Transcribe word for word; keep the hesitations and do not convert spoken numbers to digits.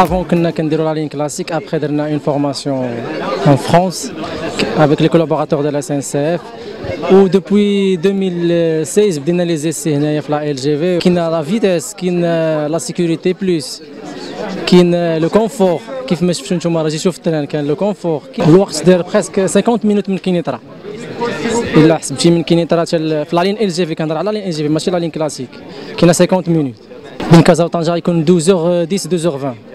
avant كنا كنديروا لا لين كلاسيك ابخي درنا اون فورماسيون en France avec les collaborateurs de la S N C F و depuis deux mille seize بدينا لي زيسي هنايا في لا ال جي في. كاين لا فيتيس، كاين لا سيكوريتي بلوس، كاين لو كونفور كيف ما شفتوا نتوما راه جيتو في التران كان لو كونفور. الوقت دار بريسك خمسين مينوت من كينيطرا الا حسبتي من كينيطرا في لا لين ال جي في. كنهضر على لا لين ال جي في ماشي لا لين كلاسيك. كاينه خمسين مينوت من كازا وطنجة يكون اثنا عشر عشرة اثنا عشر عشرين.